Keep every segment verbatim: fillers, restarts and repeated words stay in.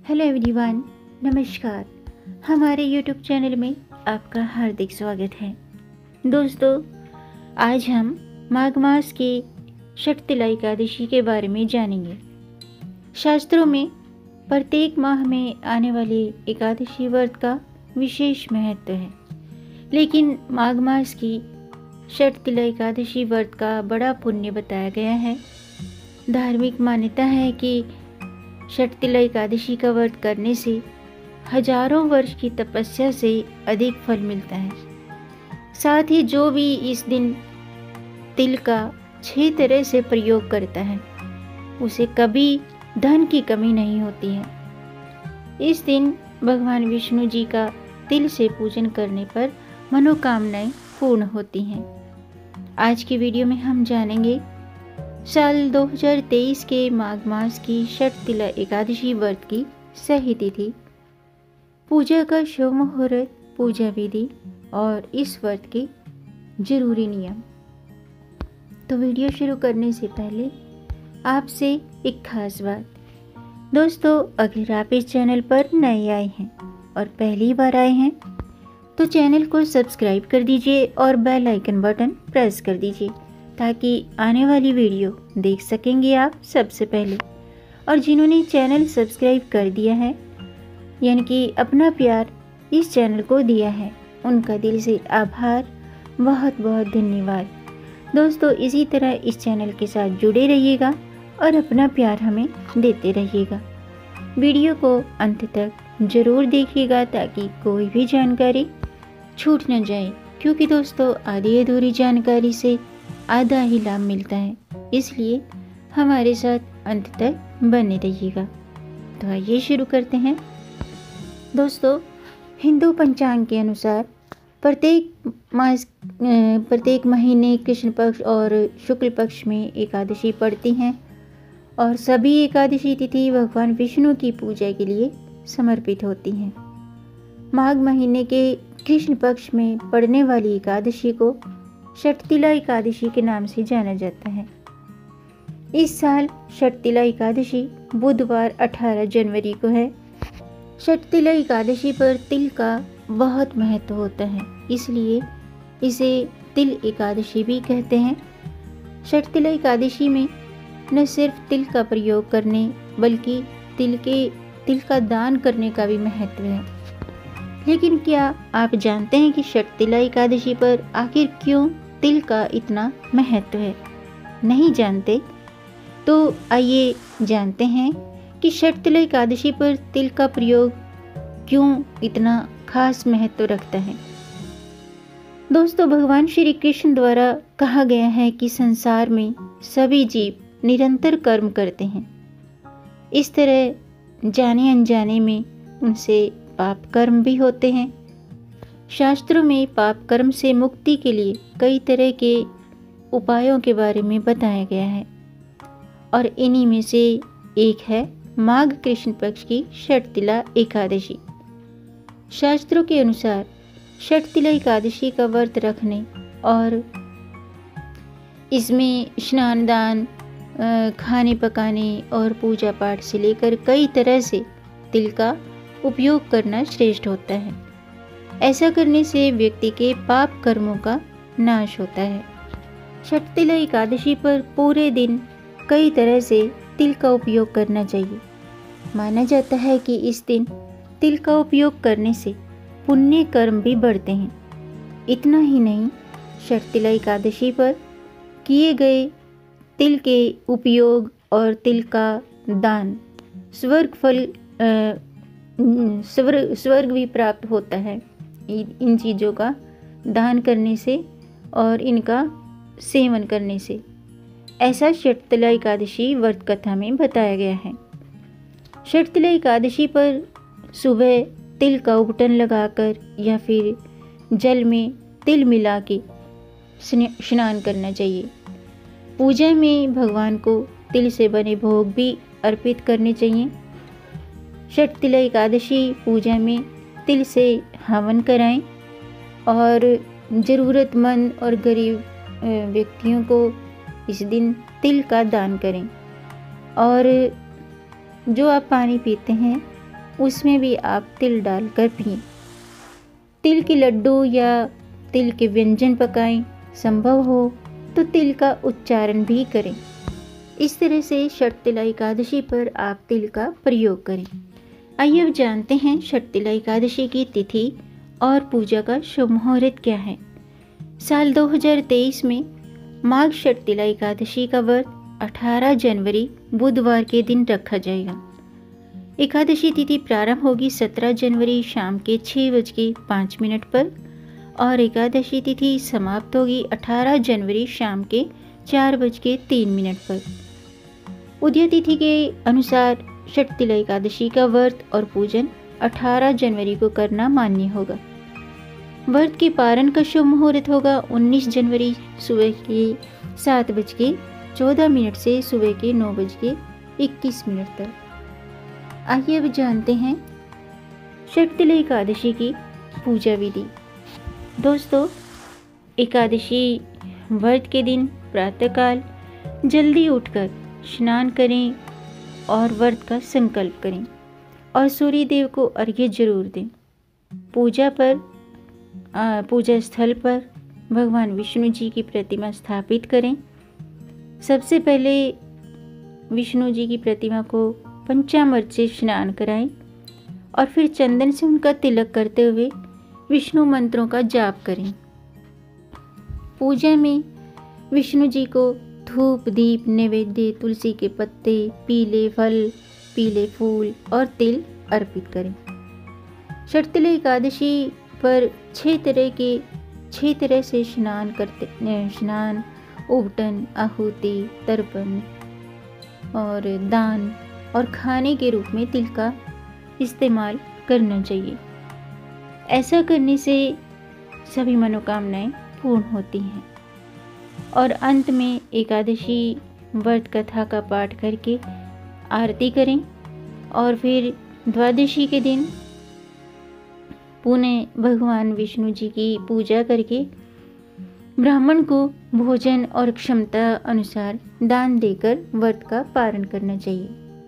Hello everyone, नमस्कार। हमारे YouTube channel में आपका हार्दिक स्वागत है। दोस्तों, आज हम माघ मास की षटतिला एकादशी के बारे में जानेंगे। शास्त्रों में प्रत्येक माह में आने वाली एकादशी व्रत का विशेष महत्व है, लेकिन माघ मास की षटतिला एकादशी व्रत का बड़ा पुण्य बताया गया है। धार्मिक मान्यता है कि षटतिला एकादशी का व्रत करने से हजारों वर्ष की तपस्या से अधिक फल मिलता है। साथ ही जो भी इस दिन तिल का छह तरह से प्रयोग करता है, उसे कभी धन की कमी नहीं होती है। इस दिन भगवान विष्णु जी का तिल से पूजन करने पर मनोकामनाएं पूर्ण होती हैं। आज की वीडियो में हम जानेंगे साल दो हज़ार तेईस के माघ मास की षटतिला एकादशी व्रत की सही तिथि, पूजा का शुभ मुहूर्त, पूजा विधि और इस व्रत के जरूरी नियम। तो वीडियो शुरू करने से पहले आपसे एक खास बात। दोस्तों, अगर आप इस चैनल पर नए आए हैं और पहली बार आए हैं तो चैनल को सब्सक्राइब कर दीजिए और बेल आइकन बटन प्रेस कर दीजिए ताकि आने वाली वीडियो देख सकेंगे आप सबसे पहले। और जिन्होंने चैनल सब्सक्राइब कर दिया है, यानी कि अपना प्यार इस चैनल को दिया है, उनका दिल से आभार, बहुत बहुत धन्यवाद। दोस्तों, इसी तरह इस चैनल के साथ जुड़े रहिएगा और अपना प्यार हमें देते रहिएगा। वीडियो को अंत तक ज़रूर देखिएगा ताकि कोई भी जानकारी छूट न जाए, क्योंकि दोस्तों आधी अधूरी जानकारी से आधा ही लाभ मिलता है, इसलिए हमारे साथ अंत तक बने रहिएगा। तो आइए शुरू करते हैं। दोस्तों, हिंदू पंचांग के अनुसार प्रत्येक मास प्रत्येक महीने कृष्ण पक्ष और शुक्ल पक्ष में एकादशी पड़ती हैं और सभी एकादशी तिथि भगवान विष्णु की पूजा के लिए समर्पित होती हैं। माघ महीने के कृष्ण पक्ष में पड़ने वाली एकादशी को षटतिला एकादशी के नाम से जाना जाता है। इस साल षटतिला एकादशी बुधवार अठारह जनवरी को है। षटतिला एकादशी पर तिल का बहुत महत्व होता है, इसलिए इसे तिल एकादशी भी कहते हैं। षटतिला एकादशी में न सिर्फ तिल का प्रयोग करने बल्कि तिल के तिल का दान करने का भी महत्व है। लेकिन क्या आप जानते हैं कि षटतिला एकादशी पर आखिर क्यों तिल का इतना महत्व है? नहीं जानते? तो आइए जानते हैं कि षटतिला एकादशी पर तिल का प्रयोग क्यों इतना खास महत्व रखता है। दोस्तों, भगवान श्री कृष्ण द्वारा कहा गया है कि संसार में सभी जीव निरंतर कर्म करते हैं। इस तरह जाने अनजाने में उनसे पाप कर्म भी होते हैं। शास्त्रों में पाप कर्म से मुक्ति के लिए कई तरह के उपायों के बारे में बताया गया है और इन्हीं में से एक है माघ कृष्ण पक्ष की षटतिला एकादशी। शास्त्रों के अनुसार षटतिला एकादशी का व्रत रखने और इसमें स्नान दान, खाने पकाने और पूजा पाठ से लेकर कई तरह से तिल का उपयोग करना श्रेष्ठ होता है। ऐसा करने से व्यक्ति के पाप कर्मों का नाश होता है। षटतिला एकादशी पर पूरे दिन कई तरह से तिल का उपयोग करना चाहिए। माना जाता है कि इस दिन तिल का उपयोग करने से पुण्य कर्म भी बढ़ते हैं। इतना ही नहीं, षटतिला एकादशी पर किए गए तिल के उपयोग और तिल का दान स्वर्ग फल स्वर्ग स्वर्ग भी प्राप्त होता है इन चीज़ों का दान करने से और इनका सेवन करने से। ऐसा षटतिला एकादशी व्रत कथा में बताया गया है। षटतिला एकादशी पर सुबह तिल का उबटन लगाकर या फिर जल में तिल मिला के स्नान करना चाहिए। पूजा में भगवान को तिल से बने भोग भी अर्पित करने चाहिए। षटतिला एकादशी पूजा में तिल से हवन कराएं और ज़रूरतमंद और गरीब व्यक्तियों को इस दिन तिल का दान करें। और जो आप पानी पीते हैं उसमें भी आप तिल डालकर पिएं। तिल के लड्डू या तिल के व्यंजन पकाएं, संभव हो तो तिल का उच्चारण भी करें। इस तरह से षटतिला एकादशी पर आप तिल का प्रयोग करें। आइए अब जानते हैं षटतिला एकादशी की तिथि और पूजा का शुभ मुहूर्त क्या है। साल दो हज़ार तेईस में माघ षटतिला एकादशी का व्रत अठारह जनवरी बुधवार के दिन रखा जाएगा। एकादशी तिथि प्रारंभ होगी सत्रह जनवरी शाम के छः बज के पाँच मिनट पर और एकादशी तिथि समाप्त होगी अठारह जनवरी शाम के चार बज के तीन मिनट पर। उदय तिथि के अनुसार षटतिला एकादशी का व्रत और पूजन अठारह जनवरी को करना मान्य होगा। व्रत के पारण का शुभ मुहूर्त होगा उन्नीस जनवरी सुबह के सात बज के चौदह मिनट से सुबह के नौ बज के इक्कीस मिनट तक। आइए अब जानते हैं षटतिला एकादशी की पूजा विधि। दोस्तों, एकादशी व्रत के दिन प्रातःकाल जल्दी उठकर स्नान करें और व्रत का संकल्प करें और सूर्य देव को अर्घ्य जरूर दें। पूजा पर आ, पूजा स्थल पर भगवान विष्णु जी की प्रतिमा स्थापित करें। सबसे पहले विष्णु जी की प्रतिमा को पंचामृत से स्नान कराएं और फिर चंदन से उनका तिलक करते हुए विष्णु मंत्रों का जाप करें। पूजा में विष्णु जी को धूप, दीप, नैवेद्य, तुलसी के पत्ते, पीले फल, पीले फूल और तिल अर्पित करें। षटतिला एकादशी पर छह तरह के छह तरह से स्नान करते स्नान, उबटन, आहुति, तर्पण और दान और खाने के रूप में तिल का इस्तेमाल करना चाहिए। ऐसा करने से सभी मनोकामनाएं पूर्ण होती हैं। और अंत में एकादशी व्रत कथा का पाठ करके आरती करें और फिर द्वादशी के दिन पुनः भगवान विष्णु जी की पूजा करके ब्राह्मण को भोजन और क्षमता अनुसार दान देकर व्रत का पारण करना चाहिए।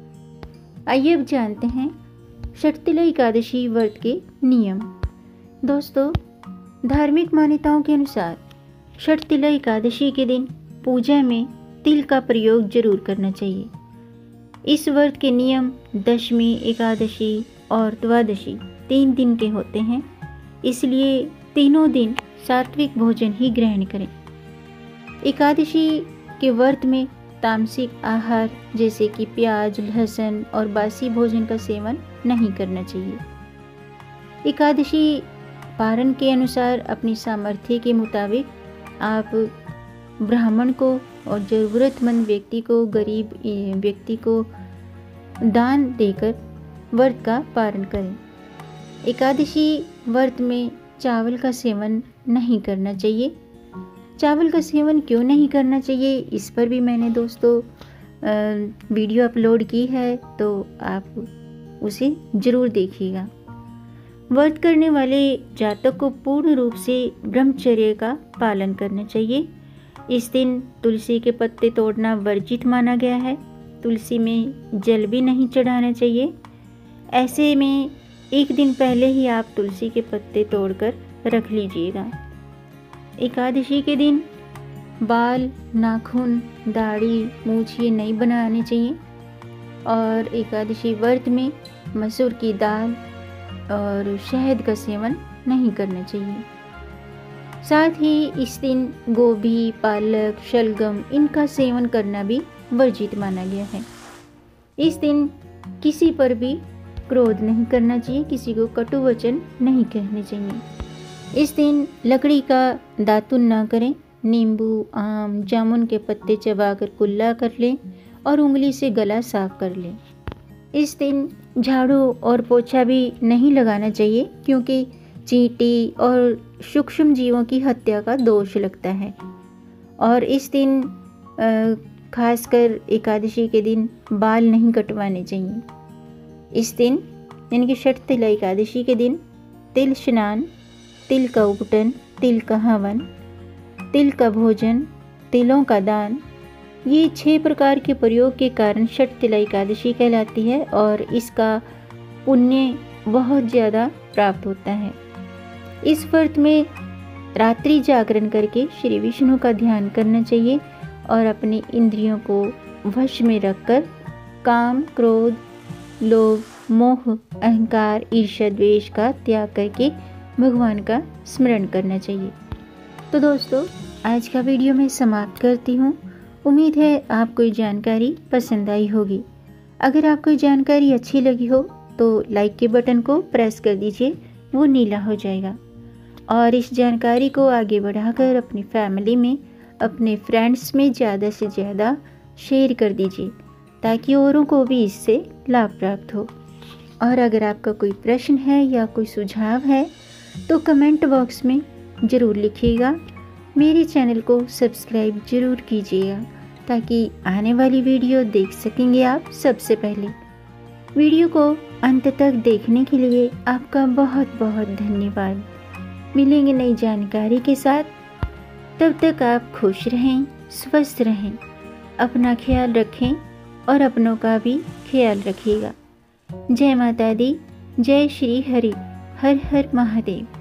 आइए अब जानते हैं षटतिला एकादशी व्रत के नियम। दोस्तों, धार्मिक मान्यताओं के अनुसार षटतिला एकादशी के दिन पूजा में तिल का प्रयोग जरूर करना चाहिए। इस व्रत के नियम दशमी, एकादशी और द्वादशी तीन दिन के होते हैं, इसलिए तीनों दिन सात्विक भोजन ही ग्रहण करें। एकादशी के व्रत में तामसिक आहार जैसे कि प्याज, लहसुन और बासी भोजन का सेवन नहीं करना चाहिए। एकादशी पारण के अनुसार अपनी सामर्थ्य के मुताबिक आप ब्राह्मण को और ज़रूरतमंद व्यक्ति को, गरीब व्यक्ति को दान देकर व्रत का पारण करें। एकादशी व्रत में चावल का सेवन नहीं करना चाहिए। चावल का सेवन क्यों नहीं करना चाहिए, इस पर भी मैंने दोस्तों वीडियो अपलोड की है, तो आप उसे ज़रूर देखिएगा। व्रत करने वाले जातक को पूर्ण रूप से ब्रह्मचर्य का पालन करना चाहिए। इस दिन तुलसी के पत्ते तोड़ना वर्जित माना गया है। तुलसी में जल भी नहीं चढ़ाना चाहिए। ऐसे में एक दिन पहले ही आप तुलसी के पत्ते तोड़कर रख लीजिएगा। एकादशी के दिन बाल, नाखून, दाढ़ी, मूछ ये नहीं बनाने चाहिए और एकादशी व्रत में मसूर की दाल और शहद का सेवन नहीं करना चाहिए। साथ ही इस दिन गोभी, पालक, शलगम इनका सेवन करना भी वर्जित माना गया है। इस दिन किसी पर भी क्रोध नहीं करना चाहिए, किसी को कटु वचन नहीं कहने चाहिए। इस दिन लकड़ी का दातुन ना करें। नींबू, आम, जामुन के पत्ते चबाकर कुल्ला कर लें और उंगली से गला साफ कर लें। इस दिन झाड़ू और पोछा भी नहीं लगाना चाहिए क्योंकि चींटी और सूक्ष्म जीवों की हत्या का दोष लगता है। और इस दिन खासकर एकादशी के दिन बाल नहीं कटवाने चाहिए। इस दिन यानी कि षटतिला एकादशी के दिन तिल स्नान, तिल का उबटन, तिल का हवन, तिल का भोजन, तिलों का दान, ये छह प्रकार के प्रयोग के कारण षटतिला एकादशी कहलाती है और इसका पुण्य बहुत ज़्यादा प्राप्त होता है। इस व्रत में रात्रि जागरण करके श्री विष्णु का ध्यान करना चाहिए और अपनी इंद्रियों को वश में रखकर काम, क्रोध, लोभ, मोह, अहंकार, ईर्ष्या, द्वेष का त्याग करके भगवान का स्मरण करना चाहिए। तो दोस्तों, आज का वीडियो मैं समाप्त करती हूँ। उम्मीद है आपको ये जानकारी पसंद आई होगी। अगर आपको ये जानकारी अच्छी लगी हो तो लाइक के बटन को प्रेस कर दीजिए, वो नीला हो जाएगा। और इस जानकारी को आगे बढ़ाकर अपनी फैमिली में, अपने फ्रेंड्स में ज़्यादा से ज़्यादा शेयर कर दीजिए ताकि औरों को भी इससे लाभ प्राप्त हो। और अगर आपका कोई प्रश्न है या कोई सुझाव है तो कमेंट बॉक्स में ज़रूर लिखिएगा। मेरे चैनल को सब्सक्राइब ज़रूर कीजिएगा ताकि आने वाली वीडियो देख सकेंगे आप सबसे पहले। वीडियो को अंत तक देखने के लिए आपका बहुत बहुत धन्यवाद। मिलेंगे नई जानकारी के साथ, तब तक आप खुश रहें, स्वस्थ रहें, अपना ख्याल रखें और अपनों का भी ख्याल रखिएगा। जय माता दी, जय श्री हरि, हर हर महादेव।